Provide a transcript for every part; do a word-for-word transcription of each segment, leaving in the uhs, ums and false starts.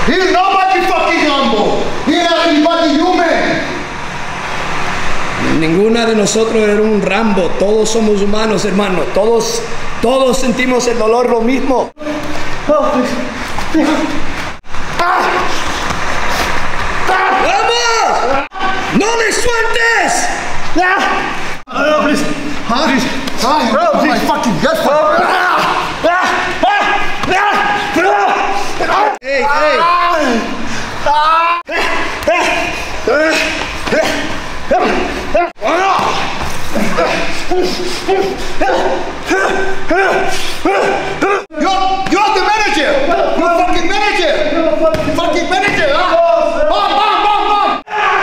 He's nobody fucking humble. He's not anybody human. Ninguna de nosotros era un Rambo. Todos somos humanos, hermano. Todos, todos sentimos el dolor lo mismo. Oh, please. Ah. ¡Vamos! ¡No le sueltes! Ah. Oh, no, please. Huh? Please. Ah, bro, oh, please. Fucking get fucked. Ah. Ah. Ah. Ah. Hey, hey. Ah. Ah. You're, you're the manager! You're fucking manager! Fucking manager! Huh? Bomb, bomb, bomb, bomb!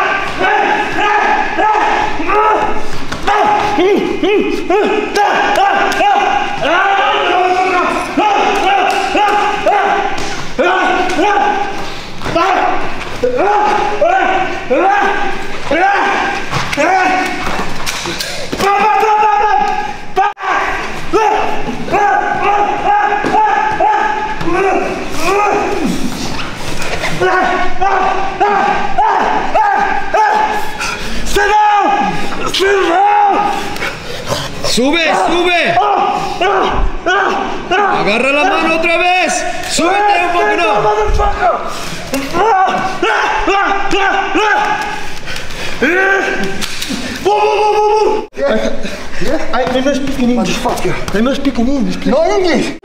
¡Sube, sube! ¡Agarra la mano otra vez! ¡Súbete un poco, no! Yeah. Yeah. I, I must speak in English. Fuck you. I must speak in English, please. No English!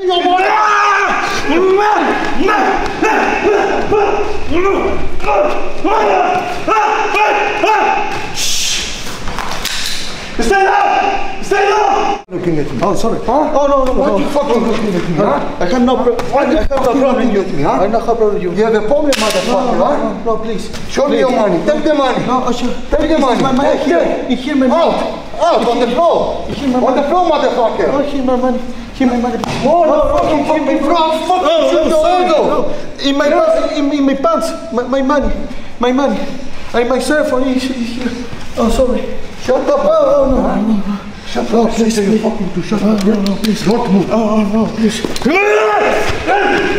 Stay down! Stay down! Looking at me. Oh, sorry. Huh? Oh, no, no, no. What you fucking looking at me, huh? I have no problem. Why you have no problem with me, huh? I have no problem with you. You have a problem, motherfucker, no, huh? No, no, please. Show please. me your money. Take the money. No, oh, sure. Take the money. My money. Here. Here. Here, my money. Out. Out on the floor. Here, my on money. the floor, motherfucker. Oh, here, my money. Here, my money. No, no, fucking, fucking floor. Fucking shoot your ego. No. In my, yeah. in, in my pants. My, my money. My money. I, my cell phone is here. Oh, sorry. Shut up. Oh, oh no. no. Shut up, please, you fucking to shut oh, up. No, no, please. Don't move. Oh, no, please.